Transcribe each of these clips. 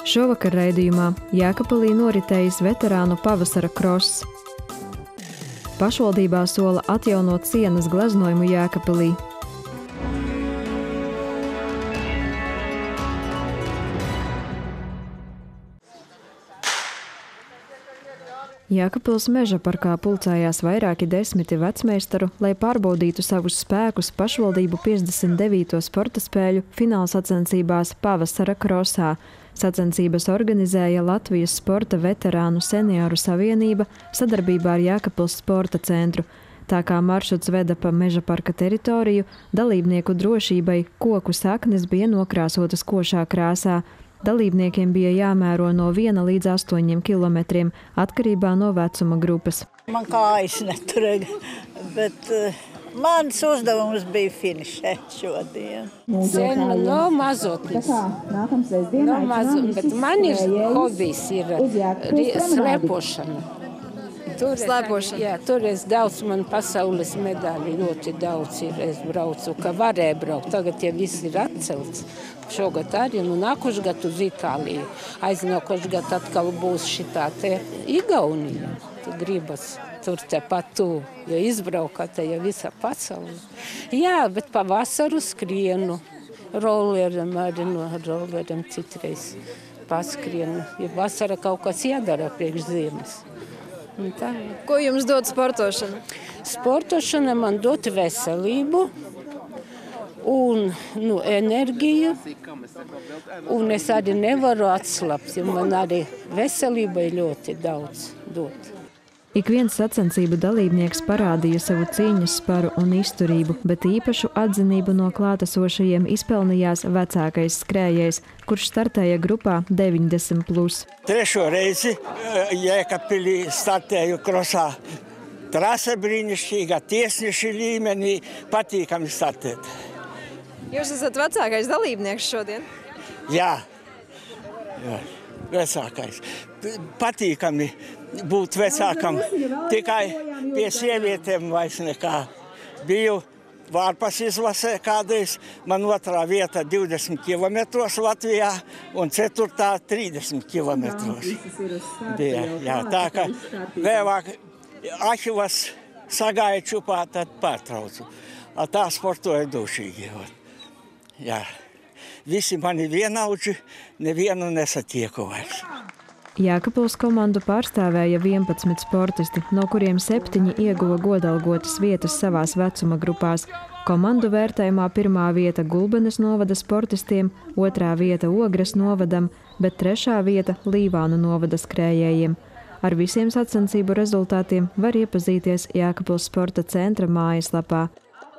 Šovakar raidījumā Jēkabpilī noritējis veterānu pavasara kross. Pašvaldībā sola atjaunot sienas gleznojumu Jēkabpilī. Jēkabpils meža parkā pulcējās vairāki desmiti vecmeistaru, lai pārbaudītu savus spēkus pašvaldību 59. sporta spēļu fināla sacensībās pavasara krosā. Sacensības organizēja Latvijas Sporta veterānu senioru savienība sadarbībā ar Jēkabpils sporta centru. Tā kā maršruts veda pa meža parka teritoriju, dalībnieku drošībai koku saknes bija nokrāsotas košā krāsā. Dalībniekiem bija jāmēro no 1 līdz 8 kilometriem, atkarībā no vecuma grupas. Man kājas neturēja, bet mans uzdevums bija finišēt šodien. No mazotnes. No mazotnes, bet man ir hobijs, ir slēpošana. Slēpošana? Jā, tur es daudz, man pasaules medaļu ļoti daudz ir. Es braucu, ka varēju braukt, tagad ja viss ir atcelts. Šogad arī, nākošu gadu uz Itāliju. Aiznākošu gadu atkal būs šitā te Igaunija. Tu gribas tur tepat tu, jo izbraukāt jau visā pasaulē. Jā, bet pavasaru skrienu. Rolleriem arī no rolleriem citreiz paskrienu. Ja vasara kaut kas jādara priekš ziemas. Ko jums dod sportošana? Sportošana man dod veselību un enerģiju, un es arī nevaru atslapt, jo man arī veselība ļoti daudz dod. Ik viens sacensību dalībnieks parādīja savu cīņas sparu un izturību, bet īpašu atzinību no klātesošajiem izpelnījās vecākais skrējējs, kurš startēja grupā 90+. Trešo reizi Jēkabpilī startēju krosā. Trase brīnišķīga, tiesneši līmenī, patīkami startēt. Jūs esat vecākais dalībnieks šodien? Jā, vecākais. Patīkami būt vecākam, tikai pie sievietēm vairs nekā. Biju Vārpas izlasē kādreiz, man 2. vieta 20 km Latvijā un 4. 30 km. Bija, jā, tā kā vēlāk Ahilas sagāja čupā, tad pārtraucu. Tā sportoja dušīgi. Jā. Visi mani vienaudži, nevienu nesatieku vairs. Jēkabpils komandu pārstāvēja 11 sportisti, no kuriem 7 ieguva godalgotas vietas savās vecuma grupās. Komandu vērtējumā 1. vieta Gulbenes novada sportistiem, 2. vieta Ogres novadam, bet 3. vieta Līvānu novada skrējējiem. Ar visiem sacensību rezultātiem var iepazīties Jēkabpils sporta centra mājaslapā.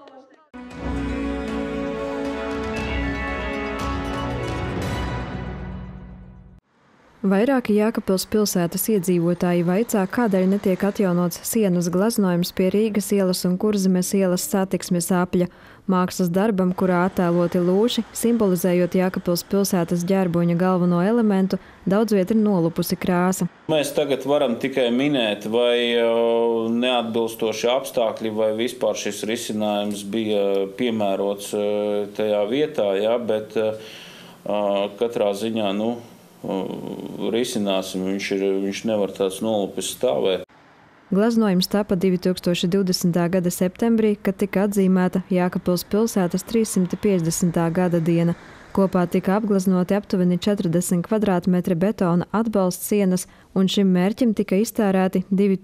Vairāki Jēkabpils pilsētas iedzīvotāji vaicā, kādēļ netiek atjaunots sienas gleznojums pie Rīgas ielas un Kurzemes ielas satiksmes apļa. Mākslas darbam, kurā attēloti lūši, simbolizējot Jēkabpils pilsētas ģērboņa galveno elementu, daudz viet ir nolupusi krāsa. Mēs tagad varam tikai minēt, vai neatbilstoši apstākļi, vai vispār šis risinājums bija piemērots tajā vietā, ja, bet katrā ziņā, risināsim, viņš nevar tāds nolupis stāvēt. Gleznojums tapa 2020. gada septembrī, kad tika atzīmēta Jēkabpils pilsētas 350. gada diena. Kopā tika apgleznoti aptuveni 40 kvadrātmetri betona atbalsta sienas, un šim mērķim tika iztērēti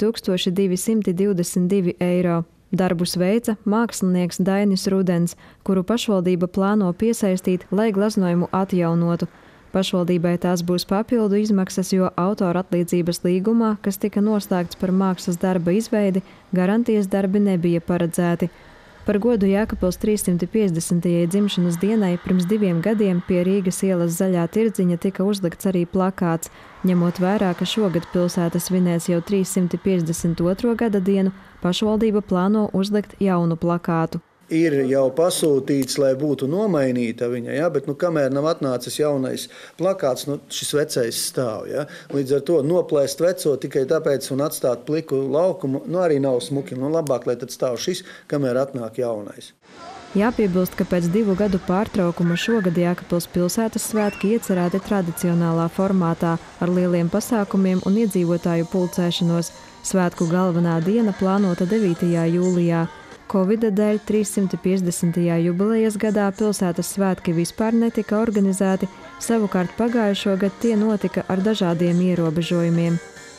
2222 eiro. Darbus veica mākslinieks Dainis Rudens, kuru pašvaldība plāno piesaistīt, lai gleznojumu atjaunotu. Pašvaldībai tās būs papildu izmaksas, jo autora atlīdzības līgumā, kas tika noslēgts par mākslas darba izveidi, garantijas darbi nebija paredzēti. Par godu Jēkabpils 350. dzimšanas dienai pirms 2 gadiem pie Rīgas ielas Zaļā tirdziņa tika uzlikts arī plakāts. Ņemot vērā, ka šogad pilsēta svinēs jau 352. gada dienu, pašvaldība plāno uzlikt jaunu plakātu. Ir jau pasūtīts, lai būtu nomainīta viņa, ja? Bet kamēr nav atnācis jaunais plakāts, šis vecais stāv. Ja? Līdz ar to noplēst veco tikai tāpēc un atstāt pliku laukumu, arī nav smuki. Labāk, lai tad stāv šis, kamēr atnāk jaunais. Jāpiebilst, ka pēc 2 gadu pārtraukuma šogad Jēkabpils pilsētas svētki iecerēti tradicionālā formātā ar lieliem pasākumiem un iedzīvotāju pulcēšanos. Svētku galvenā diena plānota 9. jūlijā. Covida dēļ 350. jubilejas gadā pilsētas svētki vispār netika organizēti, savukārt pagājušo gadu tie notika ar dažādiem ierobežojumiem.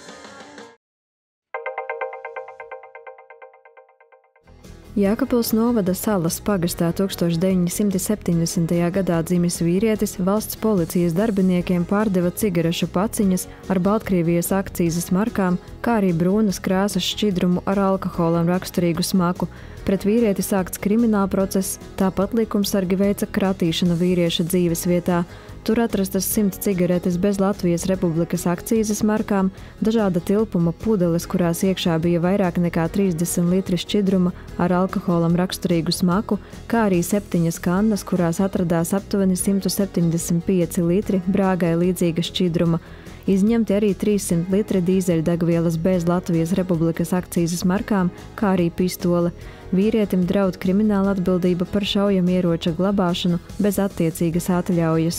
Jēkabpils novada Salas pagastā 1970. gadā dzimis vīrietis valsts policijas darbiniekiem pārdeva cigarešu paciņas ar Baltkrievijas akcīzes markām, kā arī brūnas krāsas šķidrumu ar alkoholam raksturīgu smaku. Pret vīrieti sākts kriminālprocess, tāpat likumsargi veica kratīšanu vīrieša dzīves vietā. Tur atrastas 100 cigaretes bez Latvijas Republikas akcīzes markām, dažāda tilpuma pudeles, kurās iekšā bija vairāk nekā 30 litri šķidruma ar alkoholam raksturīgu smaku, kā arī 7 kannas, kurās atradās aptuveni 175 litri brāgai līdzīga šķidruma. Izņemti arī 300 litri dīzeļdegvielas bez Latvijas Republikas akcīzes markām, kā arī pistole. Vīrietim draud krimināla atbildība par šaujamieroča glabāšanu bez attiecīgas atļaujas.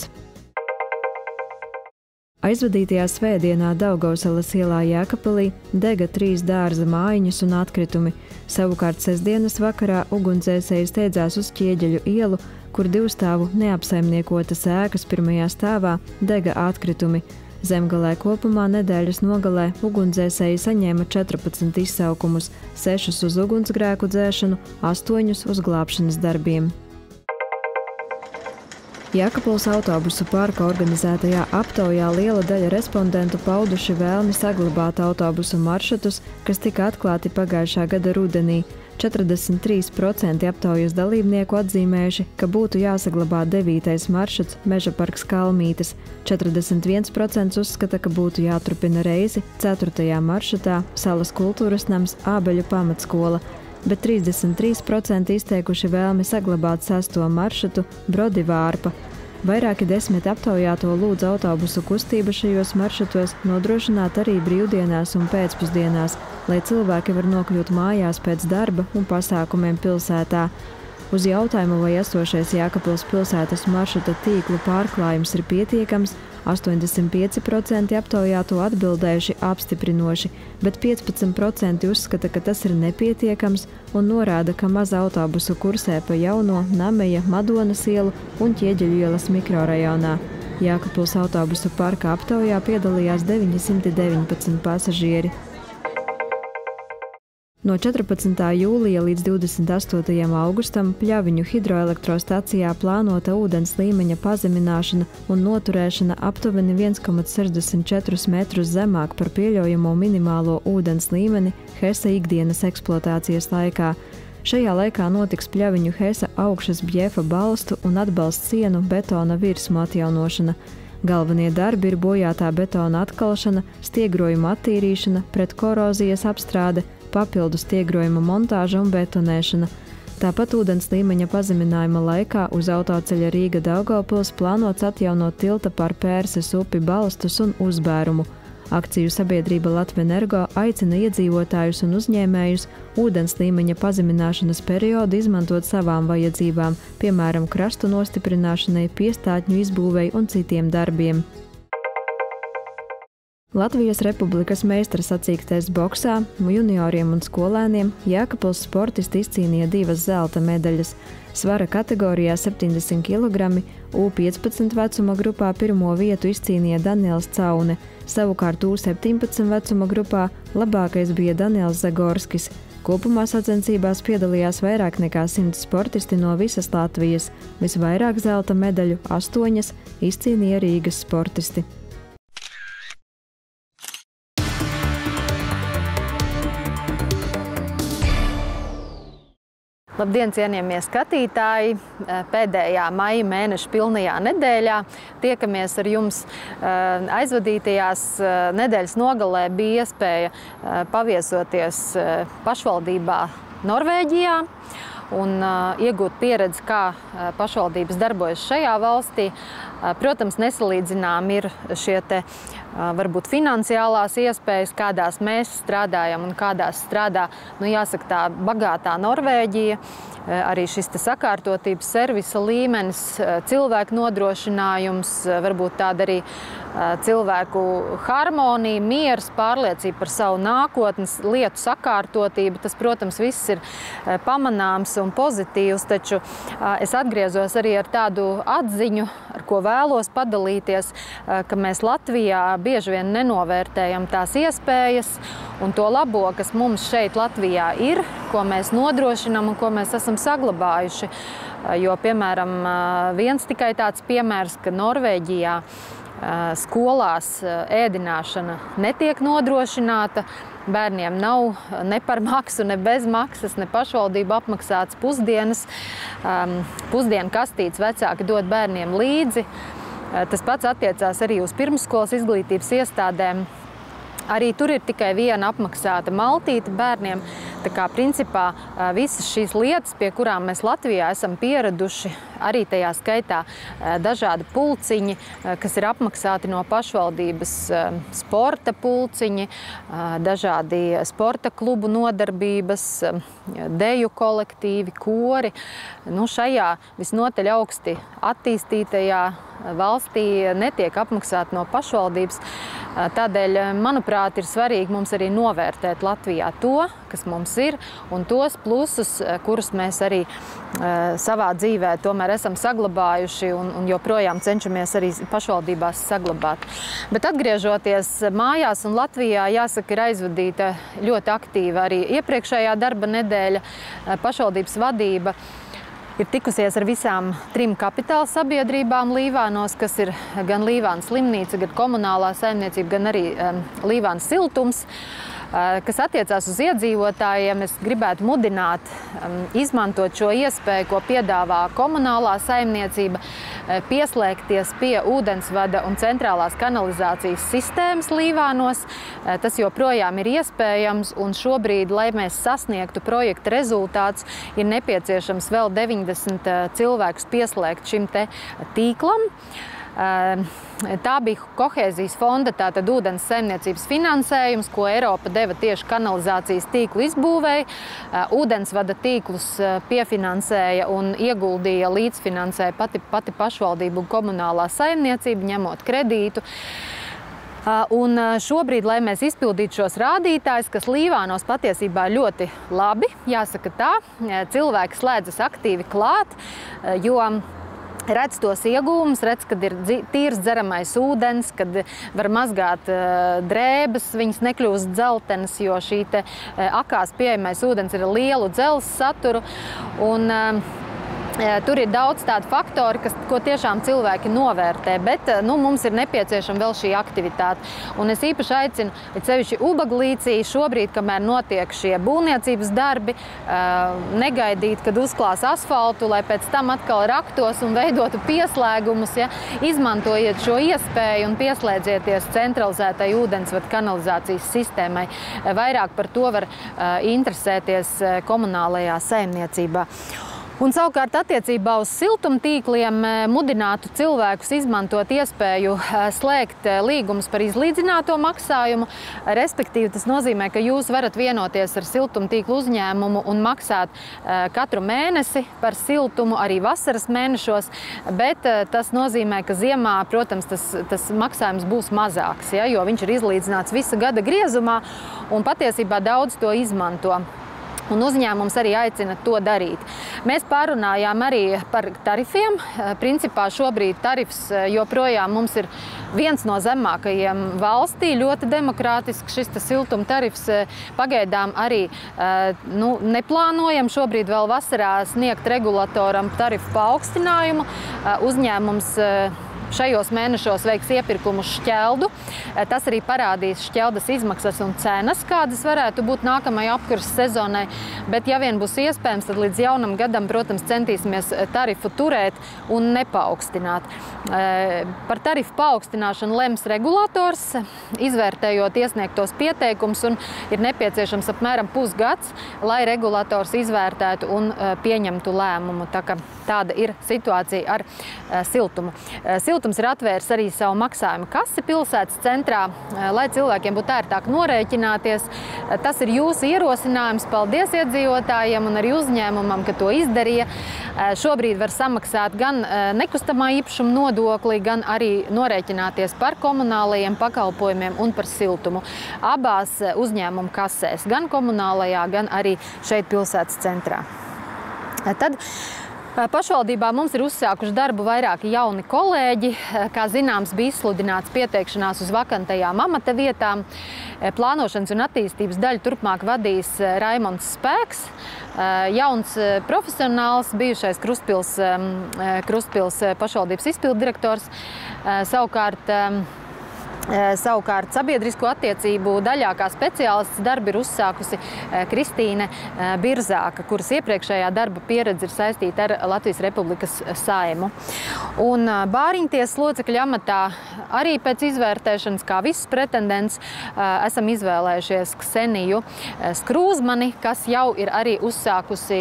Aizvadītajā svētdienā Daugavsalas ielā Jēkabpilī dega 3 dārza mājiņas un atkritumi. Savukārt sestdienas vakarā ugunsdzēsēji steidzās uz Ķieģeļu ielu, kur 2 stāvu neapsaimniekotas ēkas 1. stāvā dega atkritumi. Zemgalē kopumā nedēļas nogalē ugunsdzēsēji saņēma 14 izsaukumus, 6 uz ugunsgrēku dzēšanu, 8 uz glābšanas darbiem. Jēkabpils autobusu parka organizētajā aptaujā liela daļa respondentu pauduši vēlmi saglabāt autobusu maršrutus, kas tika atklāti pagājušā gada rudenī. 43% aptaujas dalībnieku atzīmējuši, ka būtu jāsaglabā 9. maršruts Mežaparks Kalmītes, 41% uzskata, ka būtu jāturpina reisi 4. maršrutā Salas kultūras nams Ābeļu pamatskola, bet 33% izteikuši vēlmi saglabāt 6. maršrutu Brodi Vārpa. Vairāki 10 aptaujāto lūdz autobusu kustību šajos maršrutos nodrošināt arī brīvdienās un pēcpusdienās, lai cilvēki var nokļūt mājās pēc darba un pasākumiem pilsētā. Uz jautājumu, vai esošais Jēkabpils pilsētas maršruta tīklu pārklājums ir pietiekams, 85% aptaujāto atbildējuši apstiprinoši, bet 15% uzskata, ka tas ir nepietiekams un norāda, ka maz autobusu kursē pa Jauno, Nameja, Madonas ielu un Ķieģeļu ielas mikrorajonā. Jēkabpils autobusu parka aptaujā piedalījās 919 pasažieri. No 14. jūlija līdz 28. augustam Pļaviņu hidroelektrostacijā plānota ūdens līmeņa pazemināšana un noturēšana aptuveni 1,64 metrus zemāk par pieļaujamo minimālo ūdens līmeni Hesa ikdienas eksploatācijas laikā. Šajā laikā notiks Pļaviņu Hesa augšas bjefa balstu un atbalsts sienu betona virsmu atjaunošana. Galvenie darbi ir bojātā betona atkalšana, stiegrojuma attīrīšana, pretkorozijas apstrāde, papildus stiegrojuma montāža un betonēšana. Tāpat ūdens līmeņa pazeminājuma laikā uz autoceļa Rīga-Daugavpils plānots atjaunot tilta pār Pērses upi balstus un uzbērumu. Akciju sabiedrība Latvenergo aicina iedzīvotājus un uzņēmējus ūdens līmeņa pazemināšanas periodu izmantot savām vajadzībām, piemēram, krastu nostiprināšanai, piestātņu izbūvei un citiem darbiem. Latvijas Republikas meistara sacīkstēs boksā junioriem un skolēniem Jēkabpils sportisti izcīnīja 2 zelta medaļas. Svara kategorijā 70 kg U15 vecuma grupā pirmo vietu izcīnīja Daniels Caune, savukārt U17 vecuma grupā labākais bija Daniels Zagorskis. Kopumā sacensībās piedalījās vairāk nekā 100 sportisti no visas Latvijas. Visvairāk zelta medaļu, 8, izcīnīja Rīgas sportisti. Labdien, cienījamie skatītāji! Pēdējā maija mēneša pilnajā nedēļā tiekamies ar jums. Aizvadītajās nedēļas nogalē bija iespēja paviesoties pašvaldībā Norvēģijā un iegūt pieredzi, kā pašvaldības darbojas šajā valstī. Protams, nesalīdzinām ir šie te varbūt finansiālās iespējas, kādās mēs strādājam un kādās strādā, jāsaka, tā bagātā Norvēģija. Arī šis sakārtotības servisa līmenis, cilvēku nodrošinājums, varbūt tāda arī cilvēku harmonija, miers, pārliecība par savu nākotnes, lietu sakārtotību. Tas, protams, viss ir pamanāms un pozitīvs, taču es atgriezos arī ar tādu atziņu, ar ko vēlos padalīties, ka mēs Latvijā bieži vien nenovērtējam tās iespējas un to labo, kas mums šeit Latvijā ir, ko mēs nodrošinam un ko mēs esam saglabājuši. Jo, piemēram, viens tikai tāds piemērs, ka Norvēģijā skolās ēdināšana netiek nodrošināta. Bērniem nav ne par maksu, ne bez maksas, ne pašvaldību apmaksāts pusdienas. Pusdienu kastītes vecāki dod bērniem līdzi. Tas pats attiecās arī uz pirmsskolas izglītības iestādēm. Arī tur ir tikai viena apmaksāta maltīte bērniem. Tā kā principā visas šīs lietas, pie kurām mēs Latvijā esam pieraduši, arī tajā skaitā dažādi pulciņi, kas ir apmaksāti no pašvaldības, sporta pulciņi, dažādi sporta klubu nodarbības, deju kolektīvi, kori. Šajā visnotaļ augsti attīstītajā valstī netiek apmaksāti no pašvaldības. Tādēļ, manuprāt, ir svarīgi mums arī novērtēt Latvijā to, kas mums ir, un tos plusus, kurus mēs arī savā dzīvē tomēr esam saglabājuši un joprojām cenšamies arī pašvaldībās saglabāt. Bet atgriežoties mājās un Latvijā, jāsaka, ir aizvadīta ļoti aktīva arī iepriekšējā darba nedēļa. Pašvaldības vadība ir tikusies ar visām 3 kapitāla sabiedrībām Līvānos, kas ir gan Līvānas slimnīca, gan komunālā saimniecība, gan arī Līvānas siltums. Kas attiecās uz iedzīvotājiem, es gribētu mudināt izmantot šo iespēju, ko piedāvā komunālā saimniecība, pieslēgties pie ūdensvada un centrālās kanalizācijas sistēmas Līvānos. Tas joprojām ir iespējams, un šobrīd, lai mēs sasniegtu projekta rezultātus, ir nepieciešams vēl 90 cilvēkus pieslēgt šim te tīklam. Tā bija kohēzijas fonda, tātad ūdens saimniecības finansējums, ko Eiropa deva tieši kanalizācijas tīklu izbūvēi. Ūdensvada tīklus piefinansēja un ieguldīja, līdzfinansēja pati pašvaldība un komunālā saimniecība, ņemot kredītu. Un šobrīd, lai mēs izpildītu šos rādītājus, kas Līvānos patiesībā ļoti labi, jāsaka tā, cilvēki slēdzas aktīvi klāt, jo redz tos iegūmus, redz, kad ir tīrs dzeramais ūdens, kad var mazgāt drēbes, viņas nekļūst dzeltenas, jo šī te akās pieejamais ūdens ir lielu dzelzs saturu. Un tur ir daudz tādu faktoru, ko tiešām cilvēki novērtē, bet mums ir nepieciešama vēl šī aktivitāte. Un es īpaši aicinu, sevišķi Ubaglīcī, šobrīd, kamēr notiek šie būvniecības darbi, negaidīt, kad uzklās asfaltu, lai pēc tam atkal raktos un veidotu pieslēgumus. Ja? Izmantojiet šo iespēju un pieslēdzieties centralizētai ūdensvadu kanalizācijas sistēmai. Vairāk par to var interesēties komunālajā saimniecībā. Un savukārt attiecībā uz siltumtīkliem mudinātu cilvēkus izmantot iespēju slēgt līgumus par izlīdzināto maksājumu. Respektīvi, tas nozīmē, ka jūs varat vienoties ar siltumtīklu uzņēmumu un maksāt katru mēnesi par siltumu, arī vasaras mēnešos, bet tas nozīmē, ka ziemā, protams, tas maksājums būs mazāks, ja, jo viņš ir izlīdzināts visa gada griezumā un patiesībā daudz to izmanto. Un uzņēmums arī aicina to darīt. Mēs pārunājām arī par tarifiem. Principā šobrīd tarifs joprojām mums ir viens no zemākajiem valstī, ļoti demokrātisks šis siltuma tarifs. Pagaidām arī neplānojam šobrīd vēl vasarā sniegt regulatoram tarifu paaugstinājumu. Uzņēmums šajos mēnešos veiks iepirkumu šķeldu. Tas arī parādīs šķeldas izmaksas un cenas, kādas varētu būt nākamajai apkurses sezonai. Bet, ja vien būs iespējams, tad līdz jaunam gadam, protams, centīsimies tarifu turēt un nepaaugstināt. Par tarifu paaugstināšanu lems regulators, izvērtējot iesniegtos pieteikumus, un ir nepieciešams apmēram pusgads, lai regulators izvērtētu un pieņemtu lēmumu. Tāda ir situācija ar siltumu. Siltums ir atvērs arī savu maksājumu kasi pilsētas centrā, lai cilvēkiem būtu ērtāk norēķināties. Tas ir jūsu ierosinājums. Paldies iedzīvotājiem un arī uzņēmumam, ka to izdarīja. Šobrīd var samaksāt gan nekustamā īpašuma nodokli, gan arī norēķināties par komunālajiem pakalpojumiem un par siltumu. Abās uzņēmumu kasēs, gan komunālajā, gan arī šeit pilsētas centrā. Tad pašvaldībā mums ir uzsākuši darbu vairāki jauni kolēģi. Kā zināms, bija izsludināts pieteikšanās uz vakantajām amata vietām. Plānošanas un attīstības daļu turpmāk vadīs Raimonds Spēks, jauns profesionāls, bijušais Krustpils pašvaldības izpilddirektors. Savukārt sabiedrisko attiecību daļā kā speciālists darbu ir uzsākusi Kristīne Birzāka, kuras iepriekšējā darba pieredze ir saistīta ar Latvijas Republikas Saimu. Un Bāriņtiesas locekļa amatā arī pēc izvērtēšanas, kā visus pretendents, esam izvēlējušies Kseniju Skrūzmani, kas jau ir arī uzsākusi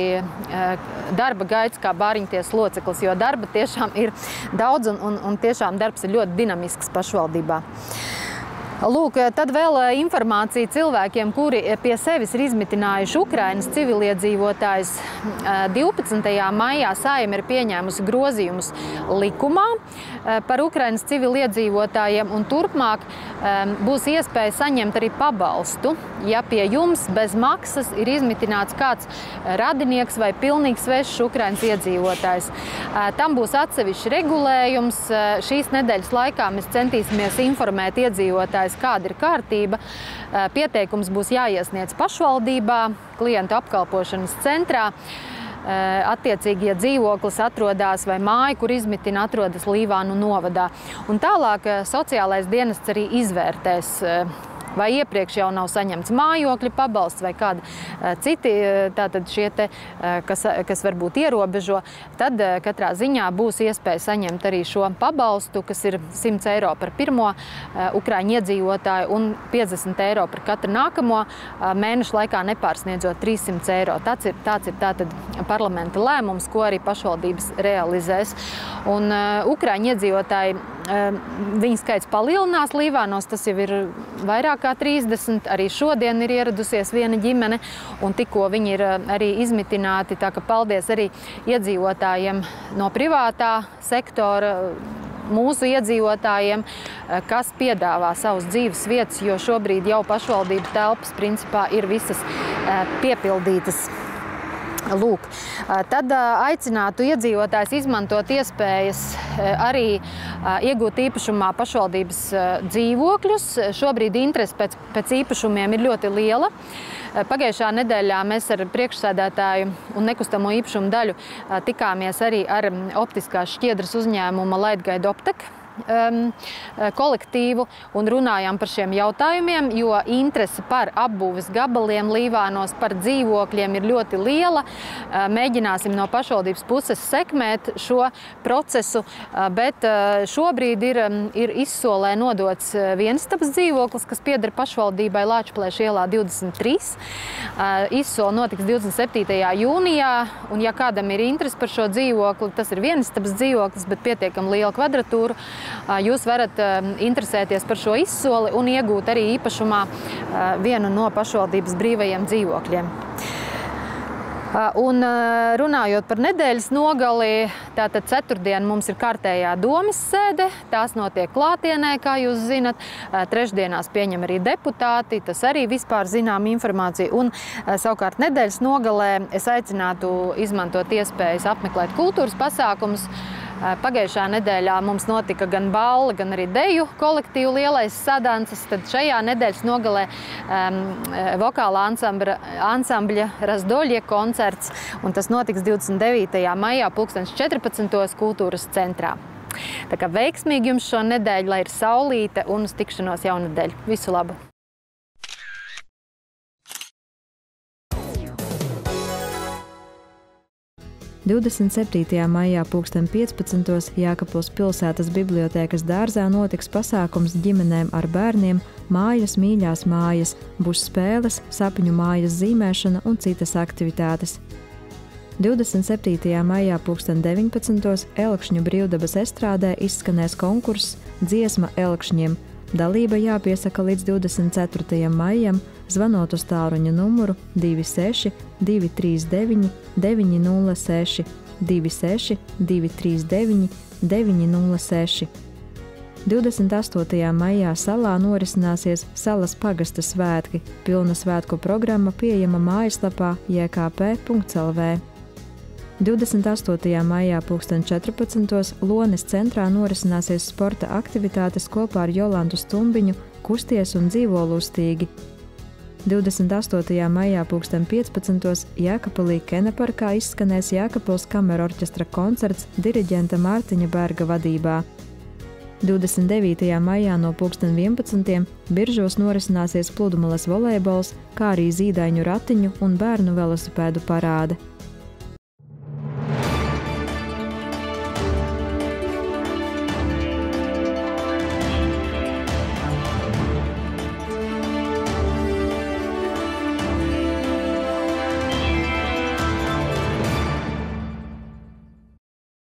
darba gaitas kā Bāriņtiesas loceklis, jo darba tiešām ir daudz un tiešām darbs ir ļoti dinamisks pašvaldībā. Lūk, tad vēl informācija cilvēkiem, kuri pie sevis ir izmitinājuši Ukrainas civiliedzīvotājus. 12. maijā Saeima ir pieņēmusi grozījumus likumā par Ukrainas civiliedzīvotājiem, un turpmāk būs iespēja saņemt arī pabalstu, ja pie jums bez maksas ir izmitināts kāds radinieks vai pilnīgi svešs Ukrainas iedzīvotājs. Tam būs atsevišķs regulējums. Šīs nedēļas laikā mēs centīsimies informēt iedzīvotājus, kāda ir kārtība. Pieteikums būs jāiesniedz pašvaldībā, klientu apkalpošanas centrā. Attiecīgi, ja dzīvoklis atrodas vai māja, kur izmitina, atrodas Līvānu novadā. Un tālāk sociālais dienests arī izvērtēs, vai iepriekš jau nav saņemts mājokļa pabalsts vai kādi citi, tātad šie te, kas varbūt ierobežo, tad katrā ziņā būs iespēja saņemt arī šo pabalstu, kas ir 100 eiro par pirmo ukraiņu iedzīvotāju un 50 eiro par katru nākamo mēnešu laikā nepārsniedzot 300 eiro. Tāds ir tātad parlamenta lēmums, ko arī pašvaldības realizēs. Un ukraiņu iedzīvotāji, viņa skaits palielinās Līvānos, tas jau ir vairāk kā 30. Arī šodien ir ieradusies viena ģimene, un tikko viņi ir arī izmitināti. Tā ka paldies arī iedzīvotājiem no privātā sektora, mūsu iedzīvotājiem, kas piedāvā savus dzīves vietas, jo šobrīd jau pašvaldību telpas principā ir visas piepildītas. Lūk, tad aicinātu iedzīvotājs izmantot iespējas arī iegūt īpašumā pašvaldības dzīvokļus. Šobrīd interese pēc īpašumiem ir ļoti liela. Pagājušā nedēļā mēs ar priekšsēdētāju un nekustamo īpašumu daļu tikāmies arī ar optiskās šķiedras uzņēmuma Lightguide Optek kolektīvu un runājām par šiem jautājumiem, jo interese par apbūves gabaliem Līvānos, par dzīvokļiem ir ļoti liela. Mēģināsim no pašvaldības puses sekmēt šo procesu, bet šobrīd ir izsolē nodots vienstabas dzīvoklis, kas pieder pašvaldībai Lāčplēša ielā 23. Izsole notiks 27. jūnijā, un ja kādam ir interese par šo dzīvokli, tas ir vienstabas dzīvoklis, bet pietiekami liela kvadratūra, jūs varat interesēties par šo izsoli un iegūt arī īpašumā vienu no pašvaldības brīvajiem dzīvokļiem. Un runājot par nedēļas nogali, tātad ceturtdien mums ir kārtējā domes sēde, tās notiek klātienē, kā jūs zinat. Trešdienās pieņem arī deputāti, tas arī vispār zinām informācija. Un savukārt nedēļas nogalē es aicinātu izmantot iespējas apmeklēt kultūras pasākumus. Pagājušā nedēļā mums notika gan balle, gan arī deju kolektīvu lielais sadances. Tad šajā nedēļas nogalē vokāla ansambļa Razdoļie koncerts, un tas notiks 29. maijā 14. kultūras centrā. Tā kā veiksmīgi jums šo nedēļu, lai ir saulīte un uz tikšanos jaunedēļ. Visu labu! – 27. maijā 15. Jēkabpils pilsētas bibliotēkas dārzā notiks pasākums ģimenēm ar bērniem Mājas mīļās mājas, būs spēles, sapņu mājas zīmēšana un citas aktivitātes. 27. maijā 2019. Elkšņu brīvdabas estrādē izskanēs konkurss Dziesma Elkšņiem. Dalība jāpiesaka līdz 24. maijam, zvanot uz tālruņa numuru 26 239 906, 26 239 906. 28. maijā salā norisināsies Salas pagasta svētki. Pilna svētku programma pieejama mājaslapā jkp.lv. 28. maijā 2014. Lones centrā norisināsies sporta aktivitātes kopā ar Jolantu Stumbiņu Kusties un dzīvo lustīgi. 28. maijā 2015. Jēkabpilī Keneparkā izskanēs Jēkabpils kamerorķestra koncerts diriģenta Mārtiņa Berga vadībā. 29. maijā no 11. Biržos norisināsies pludmales volejbols, kā arī zīdaiņu ratiņu un bērnu velosipēdu parāde.